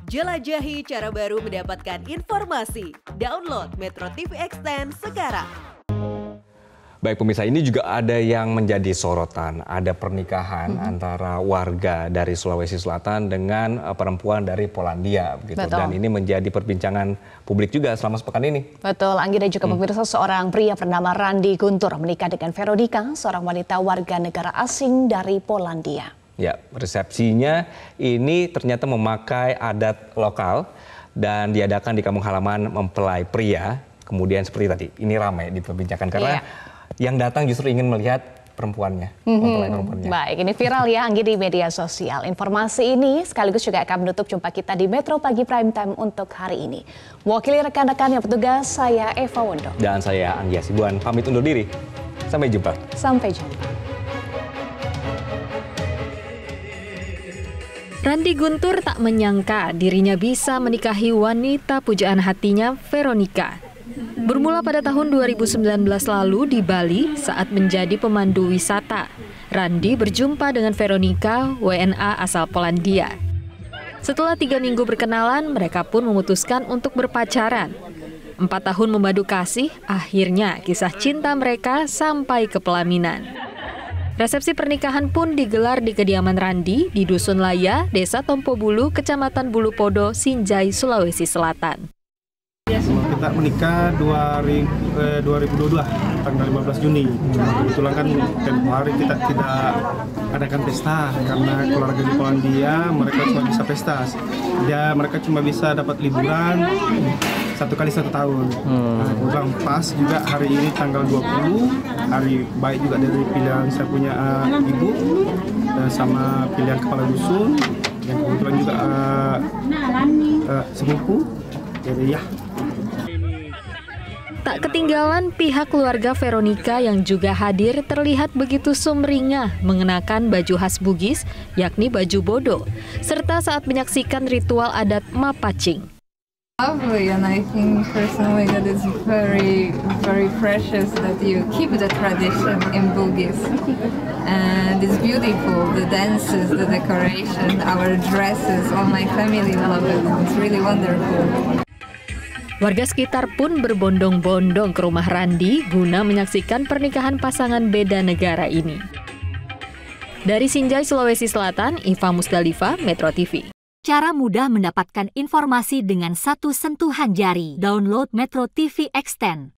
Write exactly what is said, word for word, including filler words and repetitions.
Jelajahi cara baru mendapatkan informasi. Download Metro T V Extend sekarang. Baik pemirsa, ini juga ada yang menjadi sorotan. Ada pernikahan mm-hmm. antara warga dari Sulawesi Selatan dengan perempuan dari Polandia. Begitu. Dan ini menjadi perbincangan publik juga selama sepekan ini. Betul, Anggi dan juga pemirsa, hmm. seorang pria bernama Randy Guntur menikah dengan Veronica, seorang wanita warga negara asing dari Polandia. Ya, resepsinya ini ternyata memakai adat lokal dan diadakan di kampung halaman mempelai pria. Kemudian seperti tadi, ini ramai diperbincangkan karena yeah. yang datang justru ingin melihat perempuannya, mm-hmm. mempelai perempuannya. Baik, ini viral ya Anggi di media sosial. Informasi ini sekaligus juga akan menutup jumpa kita di Metro Pagi Prime Time untuk hari ini. Mewakili rekan-rekan yang bertugas, saya Eva Wondo. Dan saya Anggi Hasibuan, pamit undur diri. Sampai jumpa. Sampai jumpa. Randy Guntur tak menyangka dirinya bisa menikahi wanita pujaan hatinya, Veronica. Bermula pada tahun dua ribu sembilan belas lalu di Bali saat menjadi pemandu wisata. Randy berjumpa dengan Veronica, W N A asal Polandia. Setelah tiga minggu berkenalan, mereka pun memutuskan untuk berpacaran. Empat tahun memadu kasih, akhirnya kisah cinta mereka sampai ke pelaminan. Resepsi pernikahan pun digelar di kediaman Randy di Dusun Laya, Desa Tompobulu, Kecamatan Bulupodo, Sinjai, Sulawesi Selatan. Kita menikah dua ribu dua puluh dua, tanggal lima belas Juni. Kebetulan kan tempoh hari kita tidak adakan pesta karena keluarga di Polandia mereka cuma bisa pesta. Ya mereka cuma bisa dapat liburan satu kali satu tahun. Hmm. Nah, kebetulan pas juga hari ini tanggal dua puluh, hari baik juga dari pilihan saya punya uh, ibu dan sama pilihan kepala dusun yang kebetulan juga uh, uh, sepupu. Jadi ya. Tak ketinggalan pihak keluarga Veronica yang juga hadir terlihat begitu sumringah mengenakan baju khas Bugis, yakni baju bodo, serta saat menyaksikan ritual adat Mapacing. Lovely, and I think personally that it's very, very precious that you keep the tradition in Bugis. And it's beautiful, the dances, the decoration, our dresses, all my family love it. It's really wonderful. Warga sekitar pun berbondong-bondong ke rumah Randy guna menyaksikan pernikahan pasangan beda negara ini. Dari Sinjai, Sulawesi Selatan, Iva Musdalifa, Metro T V. Cara mudah mendapatkan informasi dengan satu sentuhan jari. Download Metro T V Extend.